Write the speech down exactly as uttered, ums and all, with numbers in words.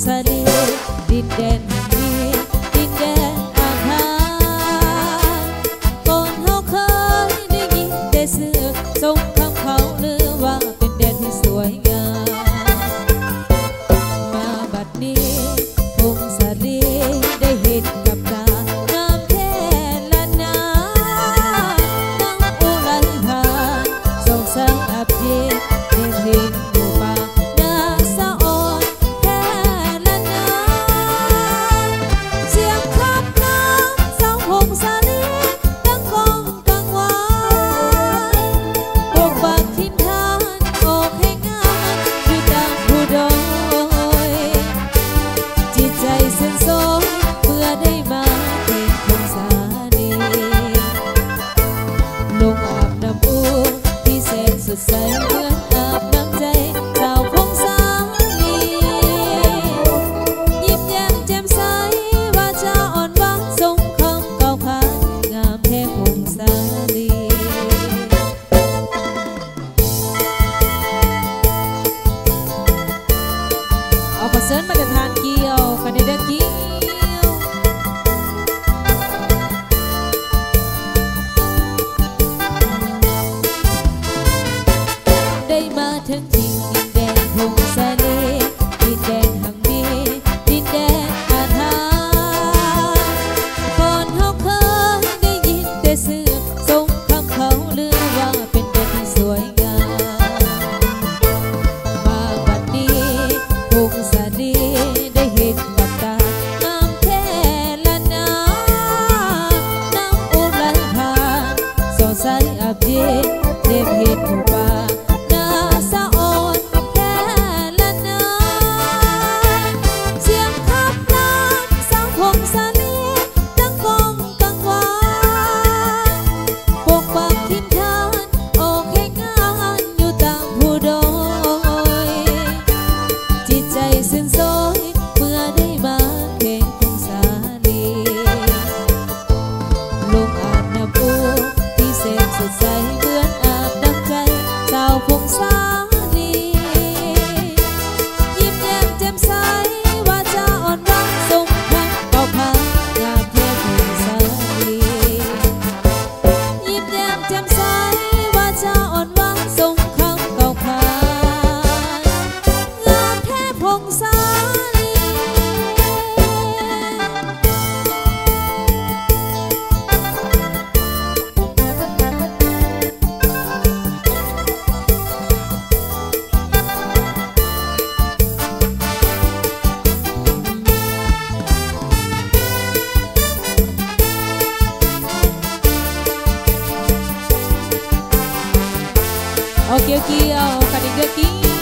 สาลีดินแดนแห่งนี้ดินแดนอาหารก่อนเขาเคยได้ยินแต่เสือทรงคำเขาลือว่าเป็นแดนที่สวยงามมาบัดนี้พงสาลีได้เห็นกับตางามแท้ละนานั่งอุไรพานสงสารอับเย็นเห็นเห็นหมู่ป่านาสะอ่อนแท้ละนาเสียงขับน้ำสาวพงสาลีดังก้องกังวานปกปักทินทานออกให้งานอยู่ตามผู้ดอยจิตใจซึ้งโซเมื่อได้มาเห็นพงสาลีลงอาบน้ำอูที่แสนสดใสเหมือนอาบน้ำใจสาวพงสาลียิ้มแย้มแจ่มใสว่าจะอ่อนหวานทรงคำเก่าขานงามแท้พงสาลีเอาขอเสิร์นมาเดินทานเกี่ยวกันในเดินเกี่ยวได้มาถึงถิ่นดินแดนพงสาลีดินแดนแห่งนี้ดินแดนอาถรรพ์ก่อนเขาเคยได้ยินแต่เสือทรงคำเขาลือว่าเป็นแดนที่สวยงามมาบัดนี้พงสาลีได้เห็นกับตางามแท้ละนาน้ำอุไรพานสองสายอับเย็นเด็บเห็นหมู่ป่านาสะอ่อนแท้ละนาเสียงขับน้ำสาวพงสาลีดังก้องกังวานปกปักทินทานออกให้งานอยู่ตามผู้ดอยจิตใจซึ้งโซยเมื่อได้มาเห็นพงสาลีลงอาบน้ำอูที่แสนสดใสเหมือนอาบน้ำใจสาวพงสาลียิ้มแย้มแจ่มใสว่าจะอ่อนหวานสมคำเก่าขานงามแท้พงสาลียิ้มแย้มแจ่มใสว่าจะอ่อนหวานสมคำเก่าขานงามแท้พงสาลี เอาเกี่ยวเกี่ยวกันอีกเดือกี้